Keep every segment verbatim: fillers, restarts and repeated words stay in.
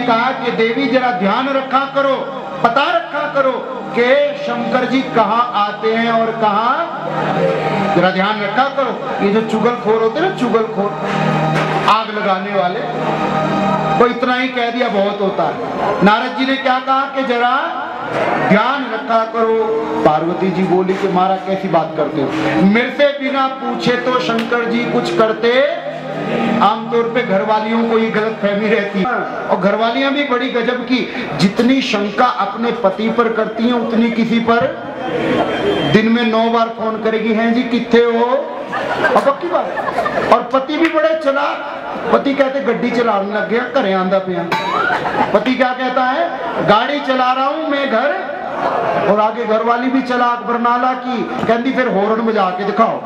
कहा कि देवी जरा ध्यान रखा करो, पता रखा करो कि शंकर जी कहाँ आते हैं और कहाँ, जरा ध्यान रखा करो। ये जो चुगलखोर होते हैं ना, चुगलखोर, आग लगाने वाले, वो इतना ही कह दिया बहुत होता है। नारद जी ने क्या कहा कि जरा ध्यान रखा करो। पार्वती जी बोली कि महाराज कैसी बात करते हो, मेरे से बिना पूछे तो शंकर जी कुछ करते। आमतौर पे घरवालियों को ये गलत फहमी रहती है, और घरवालियां भी बड़ी गजब की, जितनी शंका अपने पति पर करती हैं उतनी किसी पर। दिन में नौ बार फोन करेगी, हैं जी किथे हो, और पक्की बात। और पति भी बड़े चलाक, पति कहते गड्डी चलाने लग गया, घरे आंदा पिया। पति क्या कहता है, गाड़ी चला रहा हूं मैं घर, और आगे घरवाली भी चलाक बरनाला की, कहती फिर हॉर्न बजा के दिखाओ।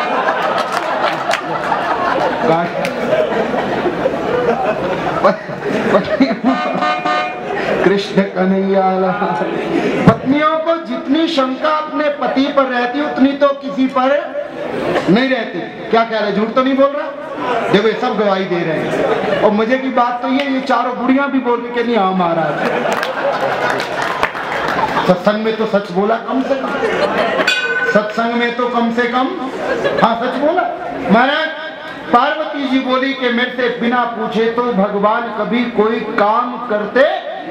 कृष्ण कन्हैया। पत्नियों को जितनी शंका अपने पति पर रहती उतनी तो किसी पर नहीं रहती। क्या कह रहे, झूठ तो नहीं बोल रहा? देखो ये सब गवाही दे रहे हैं। और मजे की बात तो ये ये चारों बुढ़ियां भी बोल के नहीं, हाँ महाराज सत्संग में तो सच बोला, कम से कम सत्संग में तो कम से कम हाँ सच बोला। महाराज पार्वती जी बोली कि मेरे से बिना पूछे तो भगवान कभी कोई काम करते।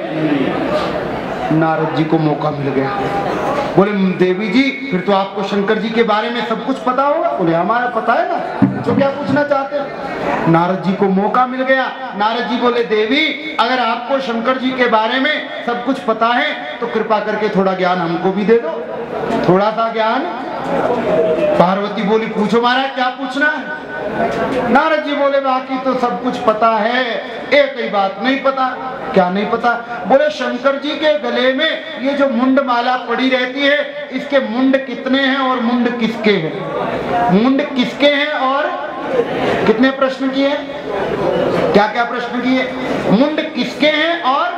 नारद जी को मौका मिल गया, बोले देवी जी फिर तो आपको शंकर जी के बारे में सब कुछ पता होगा। बोले हमारा पता है ना, तो क्या पूछना चाहते हैं। नारद जी को मौका मिल गया। नारद जी बोले देवी अगर आपको शंकर जी के बारे में सब कुछ पता है तो कृपा करके थोड़ा ज्ञान हमको भी दे दो, थोड़ा सा ज्ञान। पार्वती बोली पूछो महाराज क्या पूछना है। नारद जी बोले बाकी तो सब कुछ पता है, एक ही बात नहीं पता। क्या नहीं पता? बोले शंकर जी के गले में ये जो मुंड माला पड़ी रहती है, इसके मुंड कितने हैं और मुंड किसके हैं? मुंड किसके हैं और कितने प्रश्न किए? क्या क्या प्रश्न किए? मुंड किसके हैं और।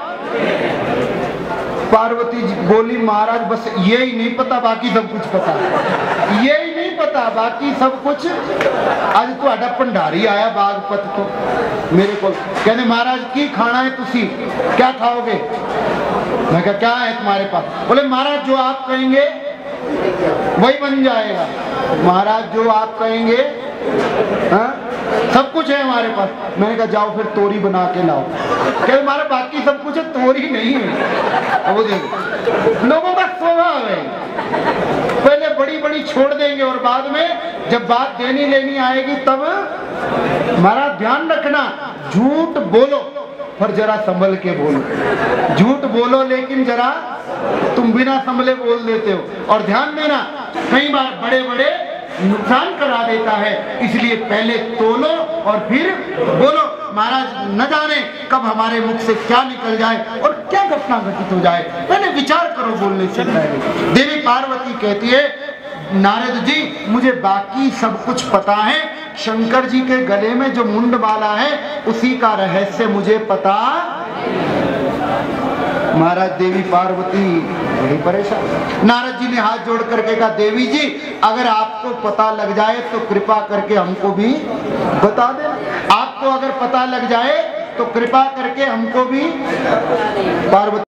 पार्वती जी बोली महाराज बस यही नहीं पता, बाकी सब कुछ पता है। यही नहीं पता, बाकी सब कुछ। आज तो आडा भंडारी आया बागपत तो मेरे को कहने महाराज की खाना है, तुसी क्या खाओगे? मैं कहा क्या है तुम्हारे पास? बोले महाराज जो आप कहेंगे वही बन जाएगा। महाराज जो आप कहेंगे, हाँ सब कुछ है हमारे पास। मैंने कहा जाओ फिर तोरी बना के लाओ। कहते हमारा बाकी सब कुछ है, तोरी नहीं है। वो देखो लोगों का स्वभाव है, पहले बड़ी बड़ी छोड़ देंगे और बाद में जब बात देनी लेनी आएगी तब। हमारा ध्यान रखना, झूठ बोलो पर जरा संभल के बोलो। झूठ बोलो लेकिन जरा, तुम बिना संभले बोल देते हो। और ध्यान देना कई बार बड़े बड़े नुकसान करा देता है, इसलिए पहले तोलो और फिर बोलो। महाराज न जाने कब हमारे मुख से क्या निकल जाए और क्या घटना घटित हो जाए, पहले विचार करो बोलने से पहले। देवी पार्वती कहती है नारद जी मुझे बाकी सब कुछ पता है, शंकर जी के गले में जो मुंड माला है उसी का रहस्य मुझे पता। महाराज देवी पार्वती बड़ी परेशान। नारद जी ने हाथ जोड़ करके कहा देवी जी अगर आपको पता लग जाए तो कृपा करके हमको भी बता देना। आपको अगर पता लग जाए तो कृपा करके हमको भी। पार्वती